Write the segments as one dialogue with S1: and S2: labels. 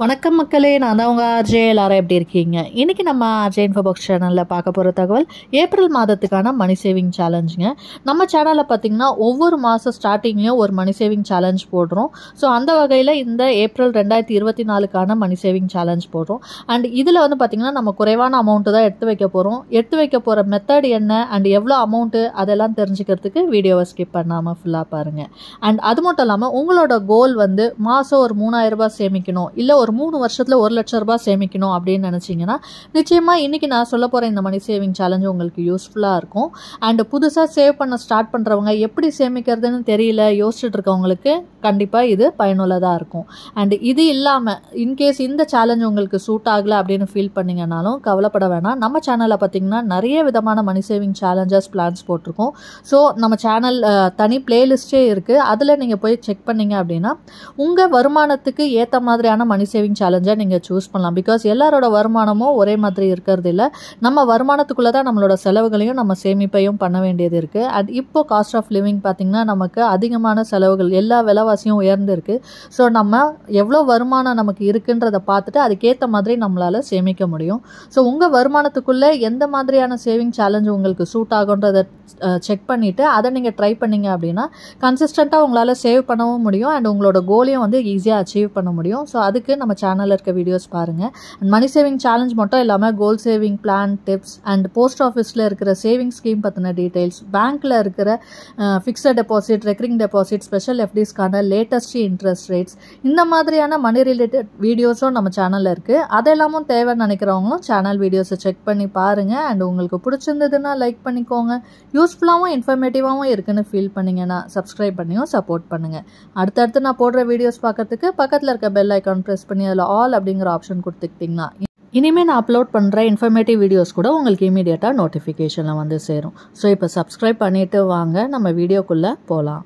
S1: வணக்கம் மக்களே, நான் தான் உங்கள் ஆர்ஜே. எல்லாரும் எப்படி இருக்கீங்க? இன்றைக்கி நம்ம ஆர்ஜே இன்ஃபோபாக்ஸ் சேனலில் பார்க்க போகிற தகவல் ஏப்ரல் மாதத்துக்கான மணி சேவிங் சேலஞ்சுங்க. நம்ம சேனலில் பார்த்திங்கன்னா ஒவ்வொரு மாதம் ஸ்டார்டிங்லேயும் ஒரு மணி சேவிங் சேலஞ்ச் போடுறோம். ஸோ அந்த வகையில் இந்த ஏப்ரல் 2024க்கான மணி சேவிங் சேலஞ்ச் போடுறோம். அண்ட் இதில் வந்து பார்த்திங்கன்னா நம்ம குறைவான அமௌண்ட்டு தான் எடுத்து வைக்க போகிறோம். எடுத்து வைக்க போகிற மெத்தட் என்ன அண்ட் எவ்வளோ அமௌண்ட்டு அதெல்லாம் தெரிஞ்சுக்கிறதுக்கு வீடியோவை ஸ்கிப் பண்ணாமல் ஃபுல்லாக பாருங்கள். அண்ட் அது மட்டும் இல்லாமல் உங்களோட கோல் வந்து மாதம் ஒரு 3000 ரூபாய் சேமிக்கணும், இல்லை ஒரு 3 வருஷத்தில் 1 லட்சம் ரூபாய் சேமிக்கணும் அப்படின்னு நினச்சிங்கன்னா நிச்சயமாக இன்றைக்கி நான் சொல்ல போகிற இந்த மணி சேவிங் சேலஞ்ச் உங்களுக்கு யூஸ்ஃபுல்லாக இருக்கும். அண்ட் புதுசாக சேவ் பண்ண ஸ்டார்ட் பண்ணுறவங்க எப்படி சேமிக்கிறதுன்னு தெரியல யோசிச்சுட்டு இருக்கவங்களுக்கு கண்டிப்பாக இது பயனுள்ளதாக இருக்கும். அண்ட் இது இல்லாமல் இன்கேஸ் இந்த சேலஞ்ச் உங்களுக்கு சூட் ஆகலை அப்படின்னு ஃபீல் பண்ணிங்கனாலும் கவலைப்பட வேணாம். நம்ம சேனலில் பார்த்திங்கன்னா நிறைய விதமான மணி சேவிங் சேலஞ்சஸ் பிளான்ஸ் போட்டிருக்கோம். ஸோ நம்ம சேனல் தனி பிளேலிஸ்ட்டே இருக்குது, அதில் நீங்கள் போய் செக் பண்ணிங்க அப்படின்னா உங்கள் வருமானத்துக்கு ஏற்ற மாதிரியான மணி சேவிங் சேலஞ்சை நீங்கள் சூஸ் பண்ணலாம். பிகாஸ் எல்லாரோட வருமானமும் ஒரே மாதிரி இருக்கிறது இல்லை. நம்ம வருமானத்துக்குள்ளே தான் நம்மளோட செலவுகளையும் நம்ம சேமிப்பையும் பண்ண வேண்டியது இருக்குது. அண்ட் இப்போ காஸ்ட் ஆஃப் லிவிங் பார்த்திங்கன்னா நமக்கு அதிகமான செலவுகள், எல்லா விலைவாசியும் உயர்ந்திருக்கு. ஸோ நம்ம எவ்வளோ வருமானம் நமக்கு இருக்குன்றதை பார்த்துட்டு அதுக்கேற்ற மாதிரி நம்மளால் சேமிக்க முடியும். ஸோ உங்கள் வருமானத்துக்குள்ளே எந்த மாதிரியான சேவிங் சேலஞ்ச் உங்களுக்கு சூட் ஆகுன்றதை செக் பண்ணிவிட்டு அதை நீங்கள் ட்ரை பண்ணிங்க அப்படின்னா கன்சிஸ்டண்ட்டாக உங்களால் சேவ் பண்ணவும் முடியும் அண்ட் உங்களோட கோலையும் வந்து ஈஸியாக அச்சீவ் பண்ண முடியும். ஸோ அதுக்கு நம்ம சேனலில் இருக்க வீடியோஸ் பாருங்கள். அண்ட் மணி சேவிங் சேலஞ்ச் மட்டும் இல்லாமல் goal saving plan tips and post ஆஃபீஸில் இருக்கிற சேவிங் ஸ்கீம் பற்றின டீட்டெயில்ஸ், பேங்க்கில் இருக்கிற fixed deposit, recurring deposit, special எஃப்டிஸ்க்கான லேட்டஸ்ட் இன்ட்ரெஸ்ட் ரேட்ஸ், இந்த மாதிரியான மணி ரிலேட்டட் வீடியோஸும் நம்ம சேனலில் இருக்குது. அதெல்லாமும் தேவைன்னு நினைக்கிறவங்களும் சேனல் வீடியோஸை செக் பண்ணி பாருங்கள். அண்ட் உங்களுக்கு பிடிச்சிருந்ததுன்னா லைக் பண்ணிக்கோங்க. யூஸ்ஃபுல்லாகவும் இன்ஃபர்மேட்டிவாகவும் இருக்குன்னு ஃபீல் பண்ணிங்கன்னா சப்ஸ்கிரைப் பண்ணியும் சப்போர்ட் பண்ணுங்கள். அடுத்தடுத்து நான் போடுற வீடியோஸ் பார்க்கறதுக்கு பக்கத்தில் இருக்க பெல் ஐக்கான் ப்ரெஸ் பண்ணி அதில் ஆல் அப்படிங்கிற ஆப்ஷன் கொடுத்துக்கிட்டிங்கன்னா இனிமேல் நான் அப்லோட் பண்ணுற இன்ஃபர்மேட்டிவ் வீடியோஸ் கூட உங்களுக்கு இமீடியட்டாக நோட்டிஃபிகேஷனில் வந்து சேரும். ஸோ இப்போ சப்ஸ்கிரைப் பண்ணிவிட்டு வாங்க நம்ம வீடியோக்குள்ளே போகலாம்.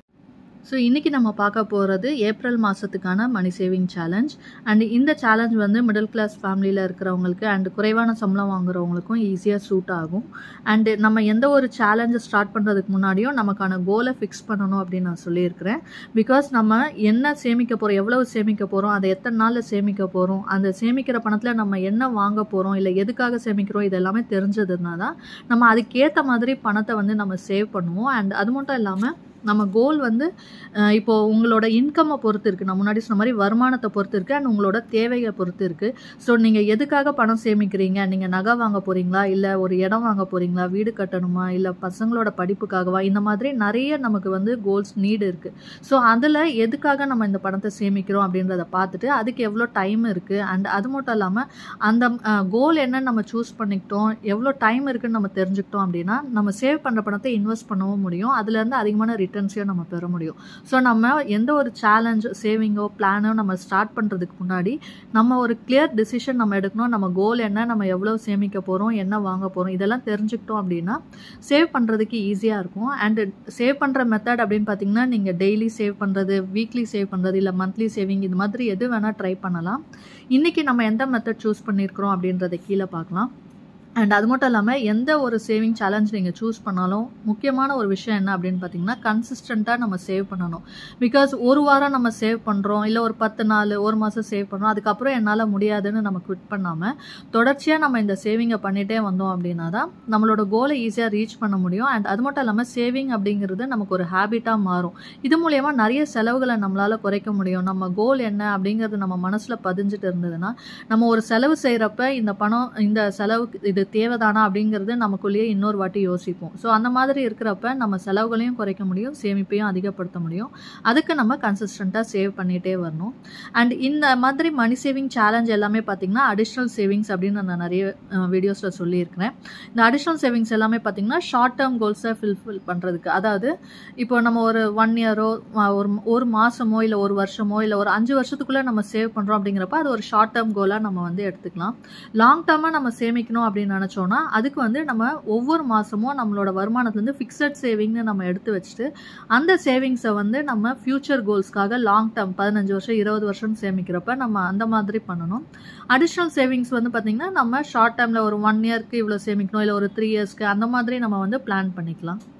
S1: ஸோ இன்றைக்கி நம்ம பார்க்க போகிறது ஏப்ரல் மாதத்துக்கான மணி சேவிங் சேலஞ்ச். அண்ட் இந்த சேலஞ்ச் வந்து மிடில் கிளாஸ் ஃபேமிலியில் இருக்கிறவங்களுக்கு அண்ட் குறைவான சம்பளம் வாங்குறவங்களுக்கும் ஈஸியாக சூட் ஆகும். அண்டு நம்ம எந்த ஒரு சேலஞ்சை ஸ்டார்ட் பண்ணுறதுக்கு முன்னாடியும் நமக்கான கோலை ஃபிக்ஸ் பண்ணணும் அப்படின்னு நான் சொல்லியிருக்கிறேன். பிகாஸ் நம்ம என்ன சேமிக்க போகிறோம், எவ்வளவு சேமிக்க போகிறோம், அதை எத்தனை நாளில் சேமிக்க போகிறோம், அந்த சேமிக்கிற பணத்தில் நம்ம என்ன வாங்க போகிறோம், இல்லை எதுக்காக சேமிக்கிறோம், இது எல்லாமே தெரிஞ்சதுன்னா தான் நம்ம அதுக்கேற்ற மாதிரி பணத்தை வந்து நம்ம சேவ் பண்ணுவோம். அண்ட் அது மட்டும் இல்லாமல் நம்ம கோல் வந்து இப்போது உங்களோட இன்கம்மை பொறுத்து இருக்குது. நான் முன்னாடி சொன்ன மாதிரி வருமானத்தை பொறுத்து இருக்குது அண்ட் உங்களோட தேவையை பொறுத்து இருக்குது. ஸோ நீங்கள் எதுக்காக பணம் சேமிக்கிறீங்க, நீங்கள் நகை வாங்க போகிறீங்களா, இல்லை ஒரு இடம் வாங்க போகிறீங்களா, வீடு கட்டணுமா, இல்லை பசங்களோட படிப்புக்காகவா, இந்த மாதிரி நிறைய நமக்கு வந்து கோல்ஸ் நீடு இருக்குது. ஸோ அதில் எதுக்காக நம்ம இந்த பணத்தை சேமிக்கிறோம் அப்படின்றத பார்த்துட்டு அதுக்கு எவ்வளோ டைம் இருக்குது அண்ட் அது மட்டும் இல்லாமல் அந்த கோல் என்னன்னு நம்ம சூஸ் பண்ணிக்கிட்டோம், எவ்வளோ டைம் இருக்குதுன்னு நம்ம தெரிஞ்சுக்கிட்டோம் அப்படின்னா நம்ம சேவ் பண்ணுற பணத்தை இன்வெஸ்ட் பண்ணவும் முடியும், அதுலேருந்து அதிகமான ரிட்டர்ன்ஸையும் நம்ம பெற முடியும். ஸோ நம்ம எந்த ஒரு சேலஞ்ச் சேவிங்கோ பிளானோ நம்ம ஸ்டார்ட் பண்ணுறதுக்கு முன்னாடி நம்ம ஒரு கிளியர் டிசிஷன் நம்ம எடுக்கணும். நம்ம கோல் என்ன, நம்ம எவ்வளோ சேமிக்க போகிறோம், என்ன வாங்க போகிறோம், இதெல்லாம் தெரிஞ்சுக்கிட்டோம் அப்படின்னா சேவ் பண்ணுறதுக்கு ஈஸியாக இருக்கும். அண்டு சேவ் பண்ணுற மெத்தட் அப்படின்னு பார்த்தீங்கன்னா நீங்கள் டெய்லி சேவ் பண்ணுறது, வீக்லி சேவ் பண்ணுறது, இல்லை மந்த்லி சேவிங், இது மாதிரி எது வேணால் ட்ரை பண்ணலாம். இன்றைக்கி நம்ம எந்த மெத்தட் சூஸ் பண்ணியிருக்கிறோம் அப்படின்றத கீழே பார்க்கலாம். அண்ட் அது மட்டும் இல்லாமல் எந்த ஒரு சேவிங் சேலஞ்ச் நீங்கள் சூஸ் பண்ணாலும் முக்கியமான ஒரு விஷயம் என்ன அப்படின்னு பார்த்தீங்கன்னா கன்சிஸ்டண்ட்டாக நம்ம சேவ் பண்ணணும். பிகாஸ் ஒரு வாரம் நம்ம சேவ் பண்ணுறோம், இல்லை ஒரு 10 நாள், ஒரு மாதம் சேவ் பண்ணுறோம், அதுக்கப்புறம் என்னால் முடியாதுன்னு நம்ம குவிட் பண்ணாமல் தொடர்ச்சியாக நம்ம இந்த சேவிங்கை பண்ணிகிட்டே வந்தோம் அப்படின்னா தான் நம்மளோட கோலை ஈஸியாக ரீச் பண்ண முடியும். அண்ட் அது மட்டும் இல்லாமல் சேவிங் அப்படிங்கிறது நமக்கு ஒரு ஹேபிட்டாக மாறும். இது மூலயமா நிறைய செலவுகளை நம்மளால் குறைக்க முடியும். நம்ம கோல் என்ன அப்படிங்கிறது நம்ம மனசில் பதிஞ்சிட்டு இருந்ததுன்னா நம்ம ஒரு செலவு செய்கிறப்ப இந்த பணம், இந்த செலவுக்கு இது தேவைதானா அப்படிங்கிறது நமக்குள்ளேயே இன்னொரு வாட்டி யோசிப்போம். ஸோ அந்த மாதிரி இருக்கிறப்ப நம்ம செலவுகளையும் குறைக்க முடியும், சேமிப்பையும் அதிகப்படுத்த முடியும். அதுக்கு நம்ம கன்சிஸ்டண்ட்டாக சேவ் பண்ணிகிட்டே வரணும். அண்ட் இந்த மாதிரி மணி சேவிங் சேலஞ்ச் எல்லாமே பார்த்திங்கன்னா அடிஷ்னல் சேவிங்ஸ் அப்படின்னு நான் நிறைய வீடியோஸில் சொல்லியிருக்கிறேன். இந்த அடிஷ்னல் சேவிங்ஸ் எல்லாமே பார்த்திங்கன்னா ஷார்ட் டேர்ம் கோல்ஸை ஃபில்ஃபில் பண்ணுறதுக்கு, அதாவது இப்போ நம்ம ஒரு 1 இயரோ ஒரு மாதமோ இல்லை ஒரு வருஷமோ இல்லை ஒரு 5 வருஷத்துக்குள்ளே நம்ம சேவ் பண்ணுறோம் அப்படிங்கிறப்ப அது ஒரு ஷார்ட் டேர்ம் கோலாக நம்ம வந்து எடுத்துக்கலாம். லாங் டேர்மாக நம்ம சேமிக்கணும் அப்படின்னு நினச்சோன்னா அதுக்கு வந்து நம்ம ஒவ்வொரு மாதமும் நம்மளோட வருமானத்துலேருந்து ஃபிக்ஸட் சேவிங்னு நம்ம எடுத்து வச்சுட்டு அந்த சேவிங்ஸை வந்து நம்ம ஃப்யூச்சர் கோல்ஸ்க்காக லாங் டேர்ம் 15 வருஷம் 20 வருஷம் சேமிக்கிறப்ப நம்ம அந்த மாதிரி பண்ணணும். அடிஷ்னல் சேவிங்ஸ் வந்து பார்த்திங்கன்னா நம்ம ஷார்ட் டேர்மில் ஒரு 1 இயர்க்கு இவ்வளோ சேமிக்கணும், இல்லை ஒரு 3 இயர்ஸ்க்கு, அந்த மாதிரி நம்ம வந்து பிளான் பண்ணிக்கலாம்.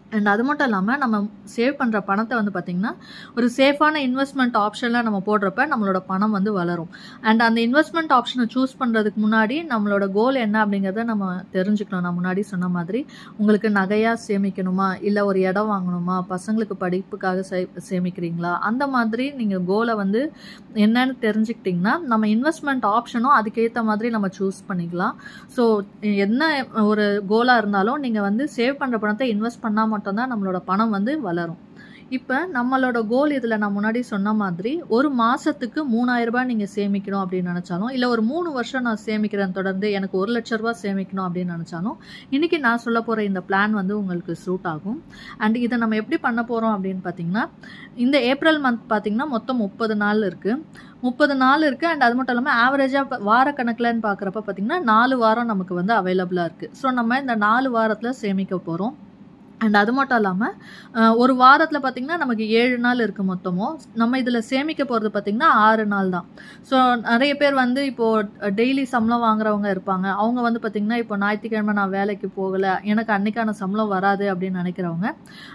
S1: அண்ட் அது மட்டும் இல்லாமல் நம்ம சேவ் பண்ணுற பணத்தை வந்து பார்த்திங்கன்னா ஒரு சேஃபான இன்வெஸ்ட்மெண்ட் ஆப்ஷனில் நம்ம போடுறப்ப நம்மளோட பணம் வந்து வளரும். அண்ட் அந்த இன்வெஸ்ட்மெண்ட் ஆப்ஷனை சூஸ் பண்ணுறதுக்கு முன்னாடி நம்மளோட கோல் என்ன அப்படிங்கிறத நம்ம தெரிஞ்சுக்கணும். நான் முன்னாடி சொன்ன மாதிரி உங்களுக்கு நகையாக சேமிக்கணுமா, இல்லை ஒரு இடம் வாங்கணுமா, பசங்களுக்கு படிப்புக்காக சேமிக்கிறீங்களா, அந்த மாதிரி நீங்கள் கோலை வந்து என்னன்னு தெரிஞ்சுக்கிட்டிங்கன்னா நம்ம இன்வெஸ்ட்மெண்ட் ஆப்ஷனும் அதுக்கேற்ற மாதிரி நம்ம சூஸ் பண்ணிக்கலாம். ஸோ என்ன ஒரு கோலாக இருந்தாலும் நீங்கள் வந்து சேவ் பண்ணுற பணத்தை இன்வெஸ்ட் பண்ணால் மட்டும்தான் நம்மளோட பணம் வந்து வளரும். இப்போ நம்மளோட கோல் இதில் நான் முன்னாடி சொன்ன மாதிரி ஒரு மாதத்துக்கு 3000 ரூபாய் நீங்கள் சேமிக்கணும் அப்படின்னு நினச்சாலும், இல்லை ஒரு 3 வருஷம் நான் சேமிக்கிறேன் தொடர்ந்து எனக்கு 1 லட்ச ரூபா சேமிக்கணும் அப்படின்னு நினச்சாலும், இன்றைக்கி நான் சொல்ல போகிற இந்த பிளான் வந்து உங்களுக்கு சூட் ஆகும். அண்ட் இதை நம்ம எப்படி பண்ண போகிறோம் அப்படின்னு பார்த்தீங்கன்னா, இந்த ஏப்ரல் மந்த் பார்த்திங்கன்னா மொத்தம் 30 நாள் இருக்குது. 30 நாள் இருக்குது. அண்ட் அது மட்டும் இல்லாமல் ஆவரேஜாக வார கணக்கில்னு பார்க்குறப்ப பார்த்திங்கன்னா 4 வாரம் நமக்கு வந்து அவைலபிளாக இருக்குது. ஸோ நம்ம இந்த 4 வாரத்தில் சேமிக்க போகிறோம். அண்ட் அது மட்டும் இல்லாமல் ஒரு வாரத்தில் பார்த்திங்கன்னா நமக்கு 7 நாள் இருக்குது மொத்தமும். நம்ம இதில் சேமிக்க போகிறது பார்த்திங்கன்னா 6 நாள் தான். ஸோ நிறைய பேர் வந்து இப்போது டெய்லி சம்பளம் வாங்குறவங்க இருப்பாங்க. அவங்க வந்து பார்த்திங்கன்னா இப்போ ஞாயிற்றுக்கிழமை நான் வேலைக்கு போகலை, எனக்கு அன்றைக்கான சம்பளம் வராது அப்படின்னு நினைக்கிறவங்க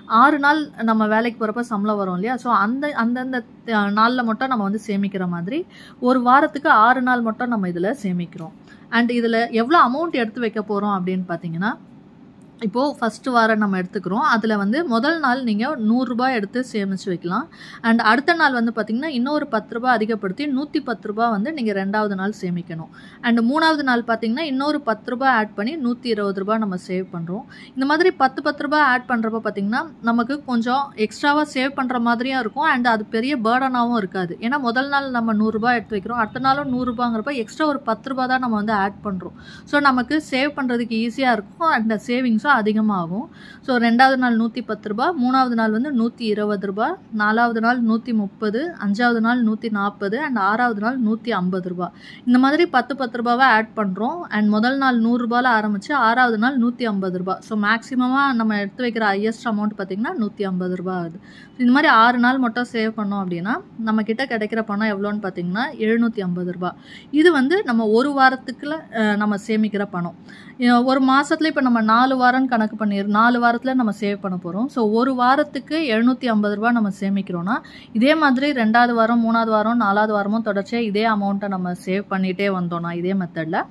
S1: 6 நாள் நம்ம வேலைக்கு போகிறப்ப சம்பளம் வரும் இல்லையா. ஸோ அந்தந்த நாளில் மட்டும் நம்ம வந்து சேமிக்கிற மாதிரி ஒரு வாரத்துக்கு 6 நாள் மட்டும் நம்ம இதில் சேமிக்கிறோம். அண்ட் இதில் எவ்வளோ அமௌண்ட் எடுத்து வைக்க போகிறோம் அப்படின்னு பார்த்தீங்கன்னா, இப்போது ஃபஸ்ட்டு வாரம் நம்ம எடுத்துக்கிறோம். அதில் வந்து முதல் நாள் நீங்கள் 100 ரூபாய் எடுத்து சேமித்து வைக்கலாம். அண்ட் அடுத்த நாள் வந்து பார்த்திங்கன்னா இன்னொரு 10 ரூபாய் அதிகப்படுத்தி 110 ரூபாய் வந்து நீங்கள் 2வது நாள் சேமிக்கணும். அண்ட் 3வது நாள் பார்த்திங்கன்னா இன்னொரு 10 ரூபாய் ஆட் பண்ணி 120 ரூபாய் நம்ம சேவ் பண்ணுறோம். இந்த மாதிரி 10 ரூபாய் ஆட் பண்ணுறப்ப பார்த்திங்கன்னா நமக்கு கொஞ்சம் எக்ஸ்ட்ராவாக சேவ் பண்ணுற மாதிரியும் இருக்கும். அண்ட் அது பெரிய பேர்டனாகவும் இருக்காது. ஏன்னா முதல் நாள் நம்ம 100 ரூபாய் எடுத்து வைக்கிறோம், அடுத்த நாளும் 100 ரூபாங்கிறப்ப எக்ஸ்ட்ரா ஒரு 10 ரூபாய் தான் நம்ம வந்து ஆட் பண்ணுறோம். ஸோ நமக்கு சேவ் பண்ணுறதுக்கு ஈஸியாக இருக்கும். அண்ட் சேவிங்ஸும் அதிகமாகும். ஸோ 2வது நாள் 110 ரூபாய், 3வது நாள் வந்து 120 ரூபாய், 4வது நாள் 130, 5வது நாள் 140 அண்ட் 6வது நாள் 150 ரூபாய். இந்த மாதிரி 10 ரூபாவை ஆட் பண்ணுறோம். அண்ட் முதல் நாள் 100 ரூபாயில் ஆரம்பித்து 6வது நாள் 150 ரூபாய். ஸோ மேக்ஸிமமாக நம்ம எடுத்து வைக்கிற ஹையஸ்ட் அமௌண்ட் பார்த்திங்கன்னா 150 ரூபாய் ஆகுது. இந்த மாதிரி 6 நாள் மட்டும் சேவ் பண்ணோம் அப்படின்னா நம்மக்கிட்ட கிடைக்கிற பணம் எவ்வளோன்னு பார்த்திங்கன்னா 750 ரூபாய். இது வந்து நம்ம ஒரு வாரத்துக்குள்ள நம்ம சேமிக்கிற பணம். ஒரு மாதத்தில் இப்போ நம்ம 4 வாரம் கணக்கு பண்ணிடுறோம், 4 வாரத்தில் நம்ம சேவ் பண்ண போகிறோம். ஸோ ஒரு வாரத்துக்கு 750 ரூபாய் நம்ம சேமிக்கிறோன்னா இதே மாதிரி 2வது வாரம், 3வது வாரம், 4வது வாரமும் தொடர்ச்சியாக இதே அமௌண்ட்டை நம்ம சேவ் பண்ணிகிட்டே வந்தோம்னா இதே மெத்தடில்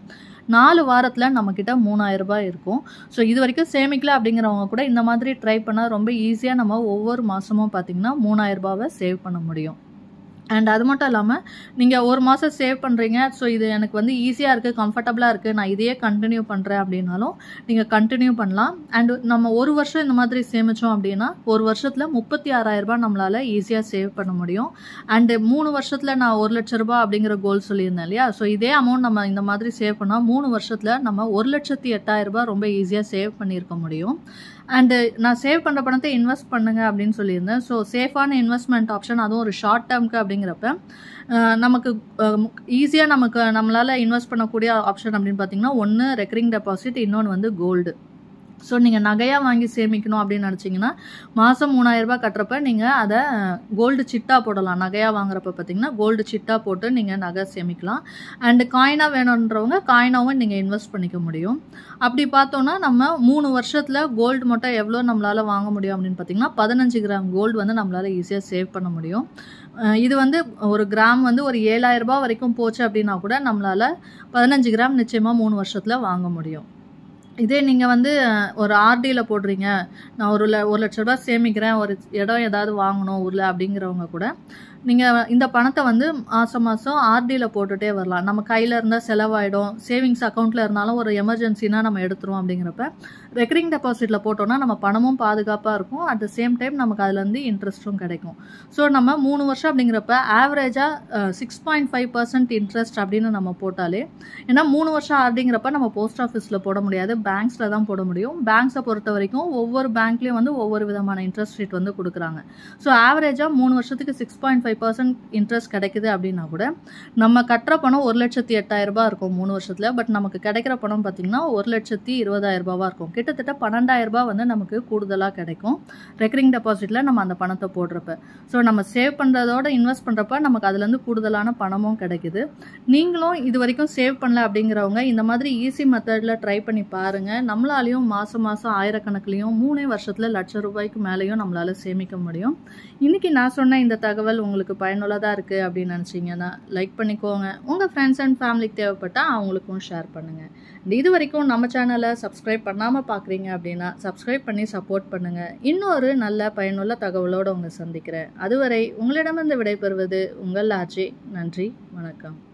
S1: 4 வாரத்தில் நம்மக்கிட்ட 3000 ரூபாய் இருக்கும். ஸோ இது வரைக்கும் சேமிக்கல அப்படிங்கிறவங்க கூட இந்த மாதிரி ட்ரை பண்ணால் ரொம்ப ஈஸியாக நம்ம ஒவ்வொரு மாதமும் பார்த்திங்கன்னா 3000 ரூபாவை சேவ் பண்ண முடியும். அண்ட் அது மட்டும் இல்லாமல் நீங்கள் ஒரு மாதம் சேவ் பண்ணுறீங்க, ஸோ இது எனக்கு வந்து ஈஸியாக இருக்குது, கம்ஃபர்டபுளாக இருக்குது, நான் இதையே கண்டினியூ பண்ணுறேன் அப்படின்னாலும் நீங்கள் கண்டினியூ பண்ணலாம். அண்ட் நம்ம ஒரு வருஷம் இந்த மாதிரி சேமித்தோம் அப்படின்னா ஒரு வருஷத்தில் 36,000 ரூபாய் நம்மளால் ஈஸியாக சேவ் பண்ண முடியும். அண்டு 3 வருஷத்தில் நான் 1 லட்ச ரூபாய் அப்படிங்கிற கோல் சொல்லியிருந்தேன் இல்லையா. ஸோ இதே அமௌண்ட் நம்ம இந்த மாதிரி சேவ் பண்ணால் 3 வருஷத்தில் நம்ம 1,08,000 ரூபாய் ரொம்ப ஈஸியாக சேவ் பண்ணியிருக்க முடியும். அண்டு நான் சேவ் பண்ணுற பணத்தை இன்வெஸ்ட் பண்ணுங்க அப்படின்னு சொல்லியிருந்தேன். ஸோ சேஃபான இன்வெஸ்ட்மெண்ட் ஆப்ஷன், அதுவும் ஒரு ஷார்ட் டேர்முக்கு அப்படிங்கிறப்ப நமக்கு ஈஸியாக நம்மளால் இன்வெஸ்ட் பண்ணக்கூடிய ஆப்ஷன் அப்படின்னு பார்த்தீங்கன்னா, ஒன்று ரெக்கரிங் டெபாசிட், இன்னொன்று வந்து கோல்டு. ஸோ நீங்கள் நகையாக வாங்கி சேமிக்கணும் அப்படின்னு நினச்சிங்கன்னா மாதம் 3000 ரூபாய் கட்டுறப்ப நீங்கள் அதை கோல்டு சிட்டா போடலாம். நகையாக வாங்குறப்ப பார்த்தீங்கன்னா கோல்டு சிட்டா போட்டு நீங்கள் நகை சேமிக்கலாம். அண்டு காயினாக வேணுன்றவங்க காயினாகவும் நீங்கள் இன்வெஸ்ட் பண்ணிக்க முடியும். அப்படி பார்த்தோன்னா நம்ம 3 வருஷத்தில் கோல்டு மட்டும் எவ்வளோ நம்மளால் வாங்க முடியும் அப்படின்னு பார்த்தீங்கன்னா 15 கிராம் கோல்டு வந்து நம்மளால் ஈஸியாக சேவ் பண்ண முடியும். இது வந்து ஒரு கிராம் வந்து ஒரு 7000 ரூபாய் வரைக்கும் போச்சு அப்படின்னா கூட நம்மளால் 15 கிராம் நிச்சயமாக 3 வருஷத்தில் வாங்க முடியும். இதே நீங்கள் வந்து ஒரு ஆர்டியில் போடுறீங்க, நான் 1 லட்ச ரூபாய் சேமிக்கிறேன், ஒரு இடம் ஏதாவது வாங்கணும் ஊரில் அப்படிங்கிறவங்க கூட நீங்கள் இந்த பணத்தை வந்து மாதம் ஆர்டியில் போட்டுகிட்டே வரலாம். நம்ம கையில் இருந்தால் செலவாயிடும், சேவிங்ஸ் அக்கௌண்ட்டில் இருந்தாலும் ஒரு எமர்ஜென்சினா நம்ம எடுத்துருவோம். அப்படிங்கிறப்ப ரெக்கரிங் டெபாசிட்டில் போட்டோன்னா நம்ம பணமும் பாதுகாப்பாக இருக்கும், அட் த சேம் டைம் நமக்கு அதுலேருந்து இன்ட்ரெஸ்ட்டும் கிடைக்கும். ஸோ நம்ம 3 வருஷம் அப்படிங்கிறப்ப ஆவரேஜாக 6.5% இன்ட்ரெஸ்ட் அப்படின்னு நம்ம போட்டாலே, ஏன்னா 3 வருஷம் ஆர்டிங்கிறப்ப நம்ம போஸ்ட் ஆஃபீஸில் போட முடியாது, பேங்க்ஸில் தான் போட முடியும். பேங்க்ஸை பொறுத்த வரைக்கும் ஒவ்வொரு பேங்க்லேயும் வந்து ஒவ்வொரு விதமான இன்ட்ரெஸ்ட் ரேட் வந்து கொடுக்குறாங்க. ஸோ ஆவரேஜாக 3 வருஷத்துக்கு 6.5% 2.5% இன்ட்ரெஸ்ட் கிடைக்குது அப்படின்னா கூட நம்ம கட்டுற பணம் 1,08,000 இருக்கும் 3 வருஷத்தில். பட் நமக்கு கிடைக்கிற பணம் பார்த்திங்கன்னா 1,20,000 இருக்கும். கிட்டத்தட்ட 12,000 வந்து நமக்கு கூடுதலாக கிடைக்கும் ரெக்கரிங் டெபாசிட்டில் நம்ம அந்த பணத்தை போடுறப்ப. ஸோ நம்ம சேவ் பண்ணுறதோட இன்வெஸ்ட் பண்ணுறப்ப நமக்கு அதுலேருந்து கூடுதலான பணமும் கிடைக்குது. நீங்களும் இது வரைக்கும் சேவ் பண்ணல அப்படிங்கிறவங்க இந்த மாதிரி ஈஸி மெத்தடில் ட்ரை பண்ணி பாருங்கள். நம்மளாலையும் மாதம் ஆயிரக்கணக்கிலையும் 3 வருஷத்தில் லட்சம் ரூபாய்க்கு மேலேயும் நம்மளால் சேமிக்க முடியும். இன்றைக்கி நான் சொன்ன இந்த தகவல் உங்களுக்கு பயனுள்ளதாக இருக்குது அப்படின்னு நினச்சிங்கன்னா லைக் பண்ணிக்கோங்க. உங்கள் ஃப்ரெண்ட்ஸ் அண்ட் ஃபேமிலிக்கு தேவைப்பட்டால் அவங்களுக்கும் ஷேர் பண்ணுங்கள். இது வரைக்கும் நம்ம சேனலை சப்ஸ்கிரைப் பண்ணாமல் பார்க்குறீங்க அப்படின்னா சப்ஸ்கிரைப் பண்ணி சப்போர்ட் பண்ணுங்கள். இன்னொரு நல்ல பயனுள்ள தகவலோடு உங்களை சந்திக்கிறேன். அதுவரை உங்களிடமிருந்து விடைபெறுவது உங்கள் ஆச்சி. நன்றி, வணக்கம்.